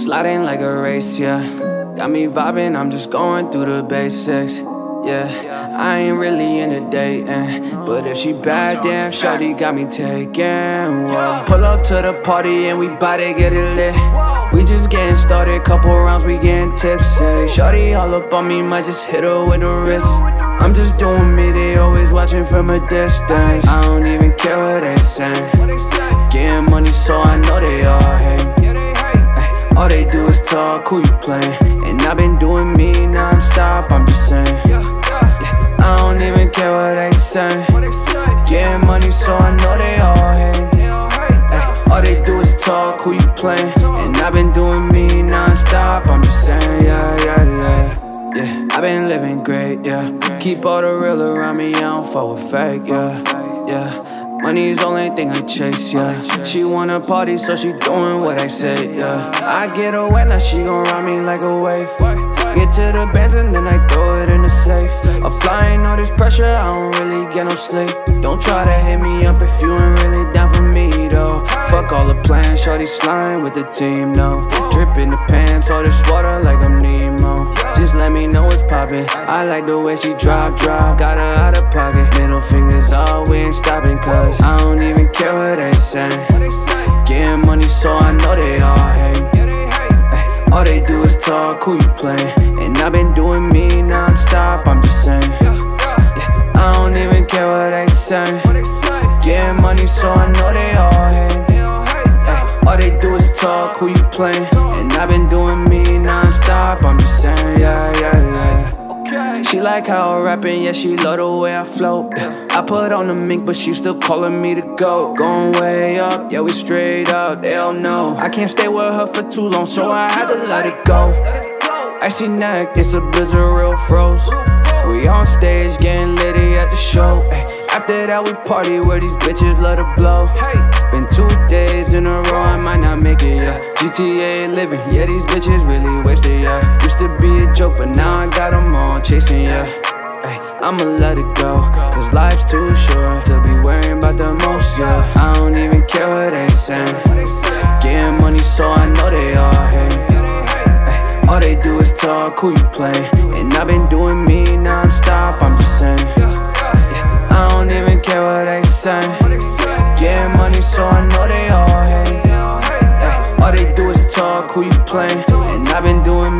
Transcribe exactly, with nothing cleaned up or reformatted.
sliding like a race, yeah. Got me vibing, I'm just going through the basics. Yeah, I ain't really into dating, but if she bad, damn, shawty got me taken. Whoa. Pull up to the party and we bout to get it lit. We just getting started, couple rounds, we getting tipsy. Shawty all up on me, might just hit her with the wrist. I'm just doing me, they always watching from a distance. I don't even care what they say. Getting money, so I know they all hate. Ay, all they do is talk, who you playing? And I've been doing me non-stop, I'm just saying. I don't even care what they say. Getting money, so I know they all hate. Ay, all they do is talk, who you playing? And I've been doing me non-stop, I'm just saying, yeah, yeah, yeah. Yeah, I've been living great, yeah. Keep all the real around me, I don't fuck with fake, yeah. Yeah, money's the only thing I chase, yeah. She wanna party, so she doing what I say, yeah. I get her wet, now she gon' ride me like a wave. Get to the bands and then I throw it in the safe. Applying all this pressure, I don't really get no sleep. Don't try to hit me up if you ain't really down for me, though. Fuck all the plans, shorty slime with the team, no. Drip in the pants, all this water like I'm Nemo. Just let me know what's poppin'. I like the way she drop, drop. Got her out of pocket. Middle fingers all, we ain't stopping, cause I don't even care what they say. Getting money, so I know they all hate. Ay, all they do is talk, who you playing? And I've been doing me non-stop, I'm just saying. Yeah, I don't even care what they say. Getting money, so I know they all hate. Ay, all they do is talk, who you playing? And I've been doing me non-stop, I'm just saying, yeah, yeah, yeah. She like how I'm rapping, yeah, she love the way I float, yeah. I put on the mink, but she still calling me to go. Going way up, yeah, we straight up, they all know I can't stay with her for too long, so I had to let it go. Icy neck, it's a blizzard, real froze. We on stage, getting litty at the show. After that, we party where these bitches love to blow. Been two days in a row, I might not make it, yeah. G T A living, yeah, these bitches really wasted, yeah. Used to be a joke, but now I got them all chasing, yeah. Ay, I'ma let it go, cause life's too short to be worrying about the most, yeah. I don't even care what they say. Getting money, so I know they all hate. Ay, all they do is talk, who you playing? And I've been doing me non-stop, I'm just saying. Yeah, I don't even care what they say. Getting money, so I know they all hate. Ay, all they do is talk, who you playing? And I've been doing